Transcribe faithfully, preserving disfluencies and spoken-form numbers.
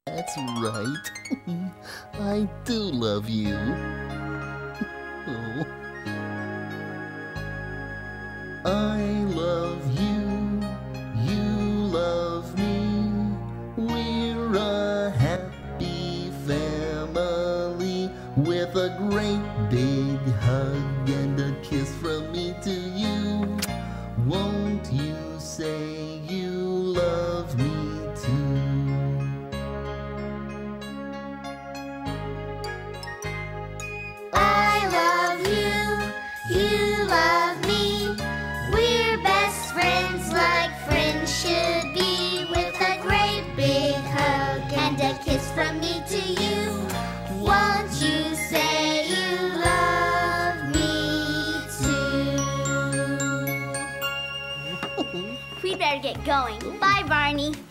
That's right. I do love you. Oh. I love you. You love me. We're a happy family with a great big hug and a kiss from me to you. Won't you say you love me too? I love you, you love me. We're best friends like friends should be, with a great big hug and a kiss from me to you. Won't you say you love me too? We better get going. Bye, Barney.